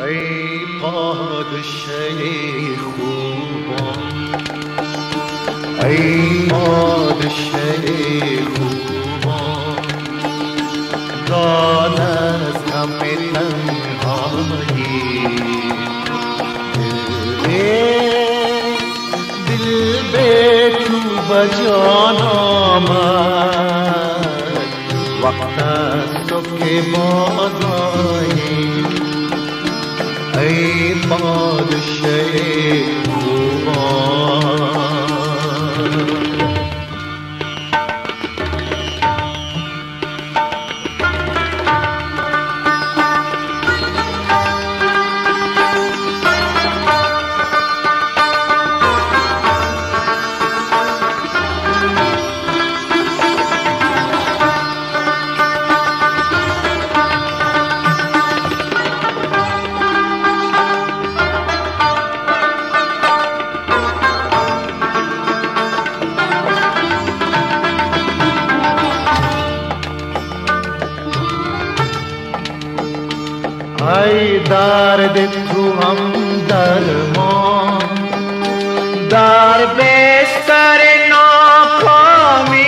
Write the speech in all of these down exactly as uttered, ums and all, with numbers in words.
ای پادشه خوبان، ای پادشه خوبان، داد از همه تنهایی دل به تو بجان آمد، وقت است تو که باز آیی ای پادشه خوبان. ای درد تو هم درمان، در بستر ناکامی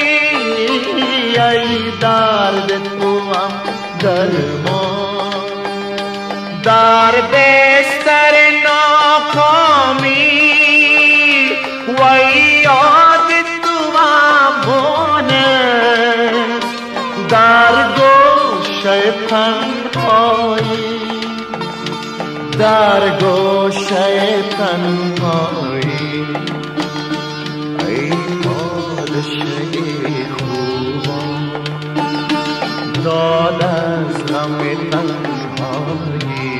ای درد تو هم درمان، در بستر ناکامی وی یاد تو هم مانه، در گوشه تنهایی، در گوشه تنهایی ای پادشه خوبان، داد از همه تنهایی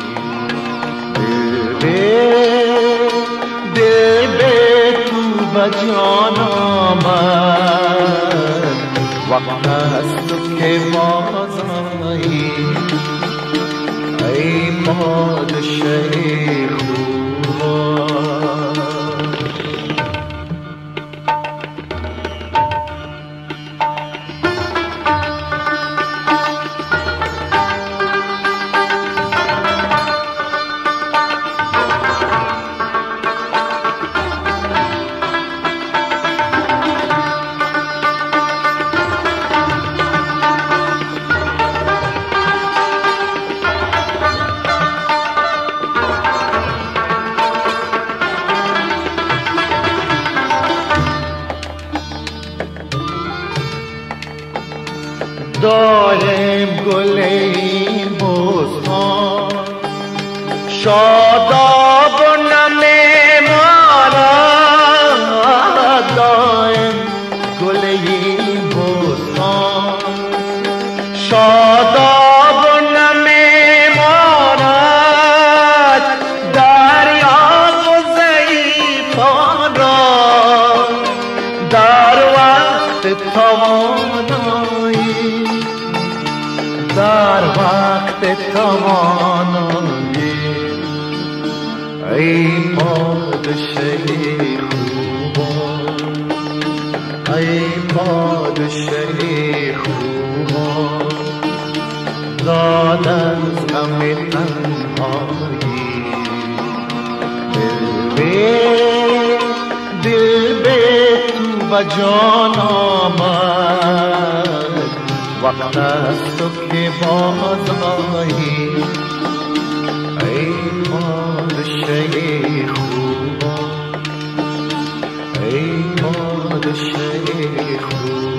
دل به تو بجان آمد، وقت است تو که باز آیی ای پادشه خوبان. دایم گل این بستان شاداب و نمیماند، دایم گل این بستان شاداب و نمیماند، دریا و ضعیفان را در وقت توانایی، در وقت توانایی ای پادشه خوبان، ای پادشه خوبان، داد از همه تنهایی دل به دل به تو بجان آمد، وقت است تو که باز آیی ای پادشه خوبان، ای پادشه خوبان.